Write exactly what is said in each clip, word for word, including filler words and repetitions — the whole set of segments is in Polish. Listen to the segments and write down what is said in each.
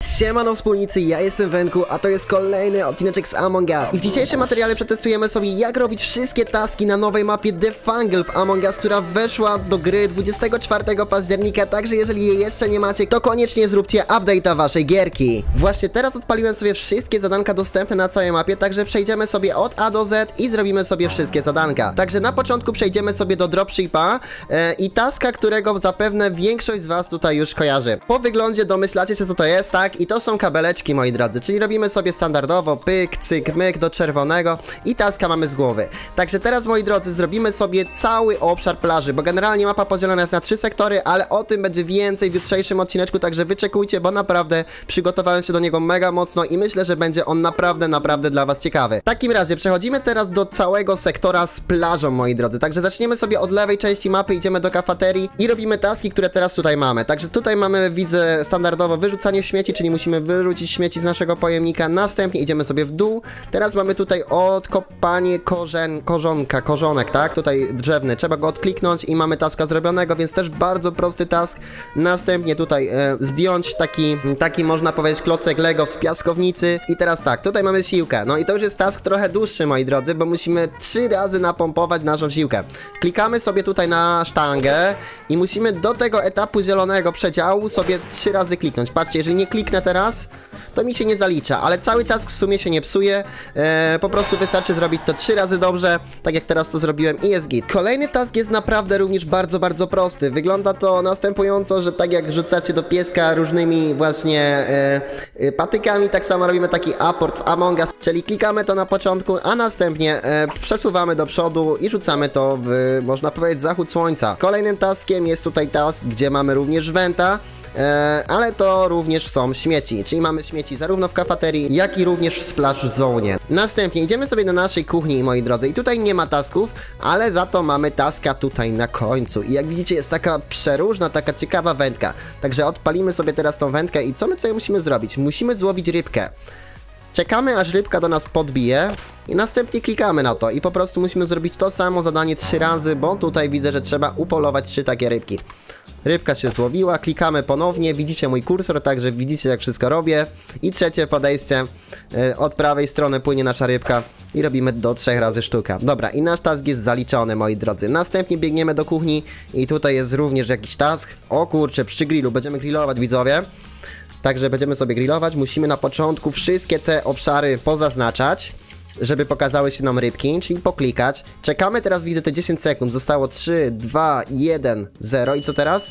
Siemano wspólnicy, ja jestem Wenku, a to jest kolejny odcineczek z Among Us. I w dzisiejszym materiale przetestujemy sobie, jak robić wszystkie taski na nowej mapie The Fungle w Among Us, która weszła do gry dwudziestego czwartego października, także jeżeli jej jeszcze nie macie, to koniecznie zróbcie update'a waszej gierki. Właśnie teraz odpaliłem sobie wszystkie zadanka dostępne na całej mapie, także przejdziemy sobie od A do Z i zrobimy sobie wszystkie zadanka. Także na początku przejdziemy sobie do dropshipa e, i taska, którego zapewne większość z was tutaj już kojarzy. Po wyglądzie domyślacie się, co to jest, tak? I to są kabeleczki, moi drodzy, czyli robimy sobie standardowo pyk, cyk, myk do czerwonego i taska mamy z głowy. Także teraz, moi drodzy, zrobimy sobie cały obszar plaży, bo generalnie mapa podzielona jest na trzy sektory, ale o tym będzie więcej w jutrzejszym odcineczku, także wyczekujcie, bo naprawdę przygotowałem się do niego mega mocno i myślę, że będzie on naprawdę, naprawdę dla was ciekawy. W takim razie przechodzimy teraz do całego sektora z plażą, moi drodzy, także zaczniemy sobie od lewej części mapy, idziemy do kafeterii i robimy taski, które teraz tutaj mamy. Także tutaj mamy, widzę, standardowo wyrzucanie śmieci, czyli musimy wyrzucić śmieci z naszego pojemnika, następnie idziemy sobie w dół. Teraz mamy tutaj odkopanie korzen, korzonka, korzonek, tak? Tutaj drzewny, trzeba go odkliknąć i mamy taska zrobionego, więc też bardzo prosty task. Następnie tutaj e, zdjąć taki, taki można powiedzieć klocek Lego z piaskownicy i teraz tak, tutaj mamy siłkę, no i to już jest task trochę dłuższy, moi drodzy, bo musimy trzy razy napompować naszą siłkę. Klikamy sobie tutaj na sztangę i musimy do tego etapu zielonego przedziału sobie trzy razy kliknąć. Patrzcie, jeżeli nie kliknę teraz, to mi się nie zalicza, ale cały task w sumie się nie psuje, eee, po prostu wystarczy zrobić to trzy razy dobrze, tak jak teraz to zrobiłem i jest git. Kolejny task jest naprawdę również bardzo, bardzo prosty. Wygląda to następująco, że tak jak rzucacie do pieska różnymi właśnie e, e, patykami, tak samo robimy taki aport w Among Us, czyli klikamy to na początku, a następnie e, przesuwamy do przodu i rzucamy to w, można powiedzieć, zachód słońca. Kolejnym taskiem jest tutaj task, gdzie mamy również wenta, e, ale to również są śmieci, czyli mamy śmieci zarówno w kafeterii, jak i również w splash zone. Następnie idziemy sobie do naszej kuchni, moi drodzy, i tutaj nie ma tasków, ale za to mamy taska tutaj na końcu i jak widzicie jest taka przeróżna, taka ciekawa wędka. Także odpalimy sobie teraz tą wędkę i co my tutaj musimy zrobić? Musimy złowić rybkę. Czekamy, aż rybka do nas podbije i następnie klikamy na to i po prostu musimy zrobić to samo zadanie trzy razy, bo tutaj widzę, że trzeba upolować trzy takie rybki. Rybka się złowiła, klikamy ponownie, widzicie mój kursor, także widzicie, jak wszystko robię. I trzecie podejście, yy, od prawej strony płynie nasza rybka i robimy do trzech razy sztuka. Dobra, i nasz task jest zaliczony, moi drodzy. Następnie biegniemy do kuchni i tutaj jest również jakiś task. O kurczę, przy grillu, będziemy grillować, widzowie. Także będziemy sobie grillować, musimy na początku wszystkie te obszary pozaznaczać, żeby pokazały się nam rybki, czyli poklikać. Czekamy teraz, widzę, te dziesięć sekund. Zostało trzy, dwa, jeden, zero. I co teraz?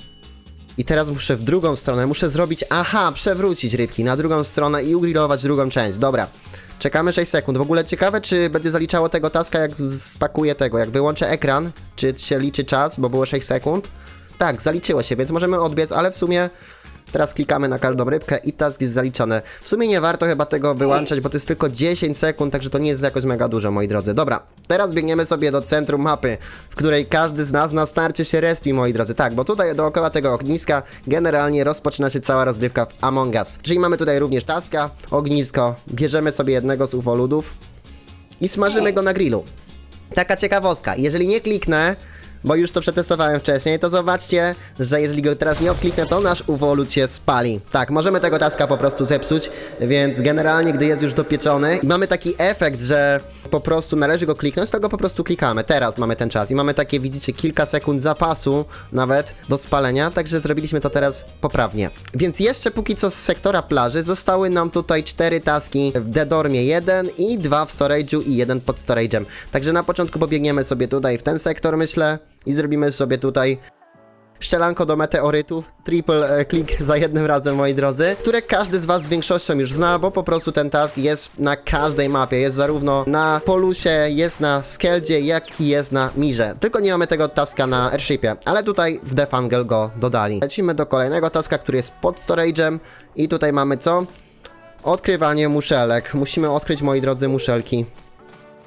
I teraz muszę w drugą stronę, muszę zrobić, aha, przewrócić rybki na drugą stronę i ugrillować drugą część. Dobra. Czekamy sześć sekund. W ogóle ciekawe, czy będzie zaliczało tego taska, jak spakuję tego, jak wyłączę ekran, czy się liczy czas, bo było sześć sekund. Tak, zaliczyło się, więc możemy odbiec, ale w sumie teraz klikamy na każdą rybkę i task jest zaliczony. W sumie nie warto chyba tego wyłączać, bo to jest tylko dziesięć sekund, także to nie jest jakoś mega dużo, moi drodzy. Dobra, teraz biegniemy sobie do centrum mapy, w której każdy z nas na starcie się respi, moi drodzy. Tak, bo tutaj dookoła tego ogniska generalnie rozpoczyna się cała rozgrywka w Among Us. Czyli mamy tutaj również taska, ognisko, bierzemy sobie jednego z ufoludów i smażymy go na grillu. Taka ciekawostka, jeżeli nie kliknę, bo już to przetestowałem wcześniej, to zobaczcie, że jeżeli go teraz nie odkliknę, to nasz uwolut się spali. Tak, możemy tego taska po prostu zepsuć, więc generalnie, gdy jest już dopieczony i mamy taki efekt, że po prostu należy go kliknąć, to go po prostu klikamy. Teraz mamy ten czas i mamy takie, widzicie, kilka sekund zapasu nawet do spalenia, także zrobiliśmy to teraz poprawnie. Więc jeszcze póki co z sektora plaży zostały nam tutaj cztery taski w Dedormie jeden i dwa w storage'u i jeden pod storage'em. Także na początku pobiegniemy sobie tutaj w ten sektor, myślę, i zrobimy sobie tutaj strzelanko do meteorytów, triple click za jednym razem, moi drodzy, które każdy z was z większością już zna, bo po prostu ten task jest na każdej mapie, jest zarówno na Polusie, jest na Skeldzie, jak i jest na Mirze. Tylko nie mamy tego taska na Airshipie, ale tutaj w The Fungle go dodali. Lecimy do kolejnego taska, który jest pod storage'em i tutaj mamy co? Odkrywanie muszelek. Musimy odkryć, moi drodzy, muszelki.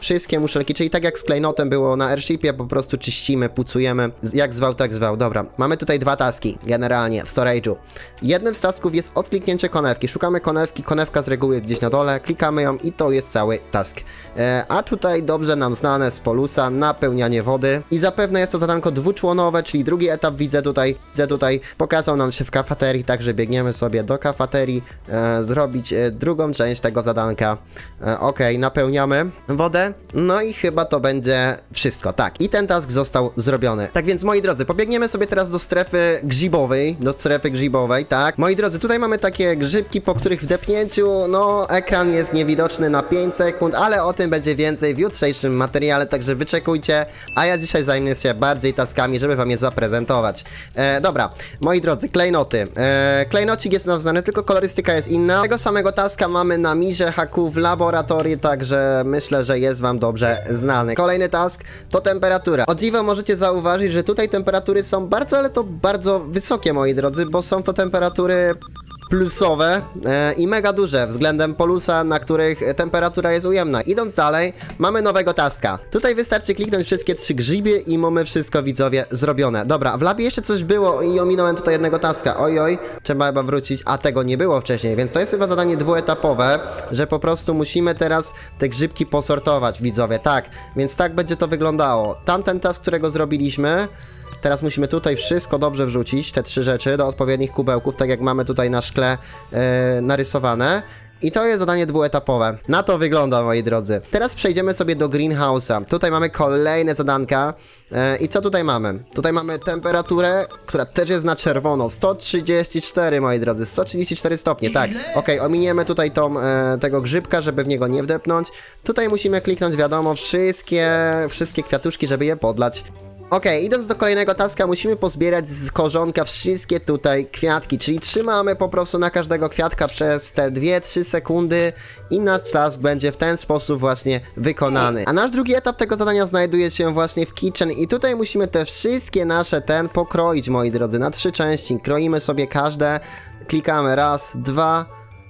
wszystkie muszelki, czyli tak jak z klejnotem było na airshipie, po prostu czyścimy, pucujemy, jak zwał, tak zwał. Dobra, mamy tutaj dwa taski generalnie w storage'u. Jednym z tasków jest odkliknięcie konewki. Szukamy konewki, konewka z reguły jest gdzieś na dole, klikamy ją i to jest cały task. E, a tutaj dobrze nam znane z Polusa napełnianie wody i zapewne jest to zadanko dwuczłonowe, czyli drugi etap widzę tutaj, widzę tutaj, pokazał nam się w kafeterii, także biegniemy sobie do kafeterii, e, zrobić e, drugą część tego zadanka. E, ok, napełniamy wodę, no i chyba to będzie wszystko, tak. I ten task został zrobiony. Tak więc, moi drodzy, pobiegniemy sobie teraz do strefy grzybowej, do strefy grzybowej, tak. Moi drodzy, tutaj mamy takie grzybki, po których wdepnięciu, no, ekran jest niewidoczny na pięć sekund, ale o tym będzie więcej w jutrzejszym materiale, także wyczekujcie, a ja dzisiaj zajmę się bardziej taskami, żeby wam je zaprezentować. E, dobra, moi drodzy, klejnoty. E, klejnocik jest nam znany, tylko kolorystyka jest inna. Tego samego taska mamy na Mirze Haku w laboratorii, także myślę, że jest wam dobrze znany. Kolejny task to temperatura. O dziwo możecie zauważyć, że tutaj temperatury są bardzo, ale to bardzo wysokie, moi drodzy, bo są to temperatury plusowe e, i mega duże względem Polusa, na których temperatura jest ujemna. Idąc dalej, mamy nowego taska. Tutaj wystarczy kliknąć wszystkie trzy grzyby i mamy wszystko, widzowie, zrobione. Dobra, w labie jeszcze coś było i ominąłem tutaj jednego taska. Oj, oj, trzeba chyba wrócić, a tego nie było wcześniej, więc to jest chyba zadanie dwuetapowe, że po prostu musimy teraz te grzybki posortować, widzowie. Tak, więc tak będzie to wyglądało. Tamten task, którego zrobiliśmy, teraz musimy tutaj wszystko dobrze wrzucić, te trzy rzeczy do odpowiednich kubełków, tak jak mamy tutaj na szkle yy, narysowane. I to jest zadanie dwuetapowe. Na to wygląda, moi drodzy. Teraz przejdziemy sobie do greenhouse'a. Tutaj mamy kolejne zadanka. Yy, I co tutaj mamy? Tutaj mamy temperaturę, która też jest na czerwono. sto trzydzieści cztery, moi drodzy. sto trzydzieści cztery stopnie, tak. Ok, ominiemy tutaj tą, e, tego grzybka, żeby w niego nie wdepnąć. Tutaj musimy kliknąć, wiadomo, wszystkie, wszystkie kwiatuszki, żeby je podlać. Ok, idąc do kolejnego taska, musimy pozbierać z korzonka wszystkie tutaj kwiatki, czyli trzymamy po prostu na każdego kwiatka przez te dwie trzy sekundy i nasz task będzie w ten sposób właśnie wykonany. A nasz drugi etap tego zadania znajduje się właśnie w kitchen i tutaj musimy te wszystkie nasze ten pokroić, moi drodzy, na trzy części. Kroimy sobie każde, klikamy raz, dwa,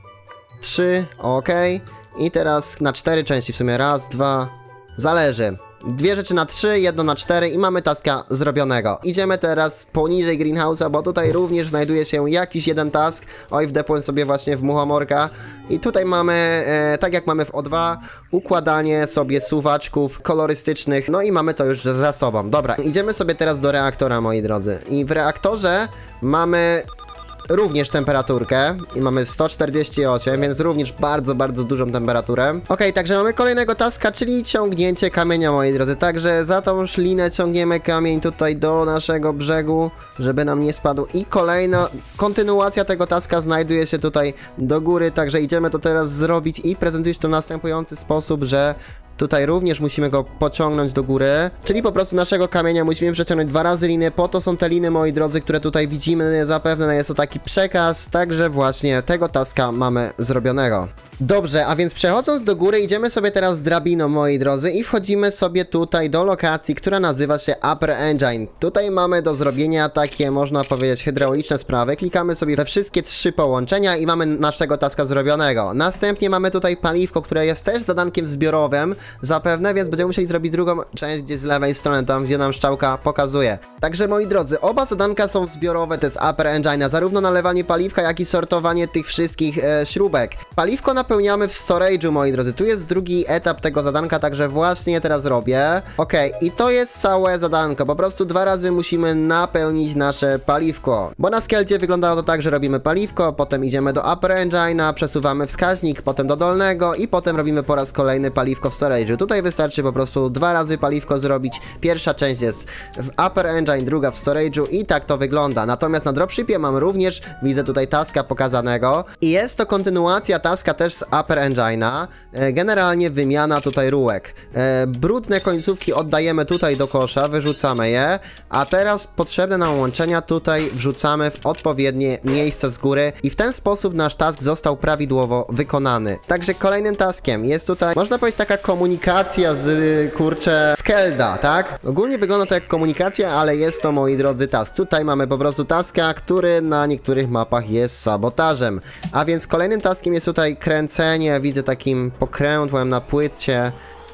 trzy, ok. I teraz na cztery części w sumie, raz, dwa, zależy. Dwie rzeczy na trzy, jedno na cztery i mamy taska zrobionego. Idziemy teraz poniżej greenhouse'a, bo tutaj również znajduje się jakiś jeden task. Oj, wdepłem sobie właśnie w muchomorka. I tutaj mamy, e, tak jak mamy w O dwa, układanie sobie suwaczków kolorystycznych. No i mamy to już za sobą. Dobra, idziemy sobie teraz do reaktora, moi drodzy. I w reaktorze mamy również temperaturkę i mamy sto czterdzieści osiem, więc również bardzo, bardzo dużą temperaturę. Ok, także mamy kolejnego taska, czyli ciągnięcie kamienia, moi drodzy. Także za tą szlinę ciągniemy kamień tutaj do naszego brzegu, żeby nam nie spadł. I kolejna kontynuacja tego taska znajduje się tutaj do góry, także idziemy to teraz zrobić i prezentuję to w następujący sposób, że tutaj również musimy go pociągnąć do góry, czyli po prostu naszego kamienia musimy przeciągnąć dwa razy liny, po to są te liny, moi drodzy, które tutaj widzimy, zapewne jest to taki przekaz, także właśnie tego taska mamy zrobionego. Dobrze, a więc przechodząc do góry, idziemy sobie teraz drabiną, moi drodzy, i wchodzimy sobie tutaj do lokacji, która nazywa się Upper Engine. Tutaj mamy do zrobienia takie, można powiedzieć, hydrauliczne sprawy. Klikamy sobie we wszystkie trzy połączenia i mamy naszego taska zrobionego. Następnie mamy tutaj paliwko, które jest też zadankiem zbiorowym, zapewne, więc będziemy musieli zrobić drugą część gdzieś z lewej strony, tam gdzie nam strzałka pokazuje. Także, moi drodzy, oba zadanka są zbiorowe, to jest Upper Engine, zarówno nalewanie paliwka, jak i sortowanie tych wszystkich e, śrubek. Paliwko napełniamy w storage'u, moi drodzy. Tu jest drugi etap tego zadanka, także właśnie teraz robię. Ok, i to jest całe zadanko. Po prostu dwa razy musimy napełnić nasze paliwko. Bo na skelecie wyglądało to tak, że robimy paliwko, potem idziemy do Upper Engine'a, przesuwamy wskaźnik, potem do dolnego i potem robimy po raz kolejny paliwko w storage'u. Tutaj wystarczy po prostu dwa razy paliwko zrobić. Pierwsza część jest w Upper Engine, druga w storage'u i tak to wygląda. Natomiast na dropshipie mam również, widzę tutaj taska pokazanego i jest to kontynuacja taska też z Upper Engine'a. Generalnie wymiana tutaj rurek. Brudne końcówki oddajemy tutaj do kosza, wyrzucamy je, a teraz potrzebne nam łączenia tutaj wrzucamy w odpowiednie miejsce z góry i w ten sposób nasz task został prawidłowo wykonany. Także kolejnym taskiem jest tutaj, można powiedzieć, taka komunikacja z, kurczę, Skelda, tak? Ogólnie wygląda to jak komunikacja, ale jest to, moi drodzy, task. Tutaj mamy po prostu taska, który na niektórych mapach jest sabotażem. A więc kolejnym taskiem jest tutaj kręcenie, widzę takim pokrętłem na płycie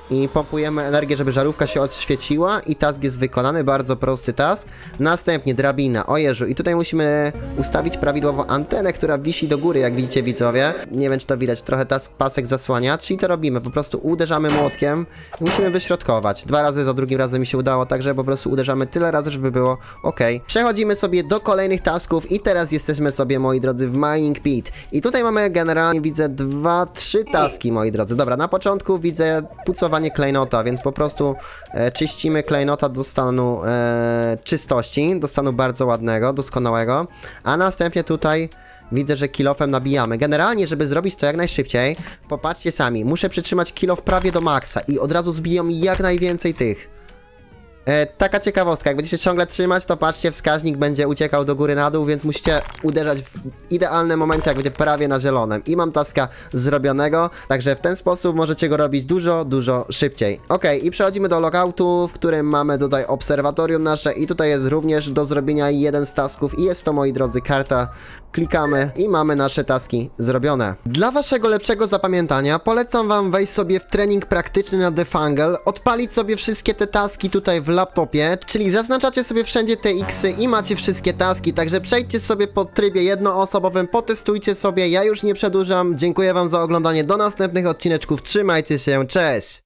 i pompujemy energię, żeby żarówka się odświeciła i task jest wykonany, bardzo prosty task. Następnie drabina, o Jezu, i tutaj musimy ustawić prawidłowo antenę, która wisi do góry, jak widzicie widzowie. Nie wiem, czy to widać, trochę task pasek zasłania, czyli to robimy, po prostu uderzamy młotkiem i musimy wyśrodkować. Dwa razy, za drugim razem mi się udało, także po prostu uderzamy tyle razy, żeby było ok. Przechodzimy sobie do kolejnych tasków i teraz jesteśmy sobie, moi drodzy, w Mining Pit. I tutaj mamy generalnie, widzę, dwa, trzy taski, moi drodzy. Dobra, na początku widzę pucowanie klejnota, więc po prostu e, czyścimy klejnota do stanu e, czystości, do stanu bardzo ładnego, doskonałego, a następnie tutaj widzę, że kilofem nabijamy. Generalnie, żeby zrobić to jak najszybciej, popatrzcie sami, muszę przytrzymać kilof prawie do maksa i od razu zbiją mi jak najwięcej tych. E, taka ciekawostka, jak będziecie ciągle trzymać, to patrzcie, wskaźnik będzie uciekał do góry na dół, więc musicie uderzać w idealnym momencie, jak będzie prawie na zielonym. I mam taska zrobionego, także w ten sposób możecie go robić dużo, dużo szybciej. Ok, i przechodzimy do logoutu, w którym mamy tutaj obserwatorium nasze i tutaj jest również do zrobienia jeden z tasków i jest to, moi drodzy, karta. Klikamy i mamy nasze taski zrobione. Dla waszego lepszego zapamiętania polecam wam wejść sobie w trening praktyczny na Defangle, odpalić sobie wszystkie te taski tutaj w laptopie, czyli zaznaczacie sobie wszędzie te X-y i macie wszystkie taski, także przejdźcie sobie po trybie jednoosobowym, potestujcie sobie, ja już nie przedłużam, dziękuję wam za oglądanie, do następnych odcineczków, trzymajcie się, cześć!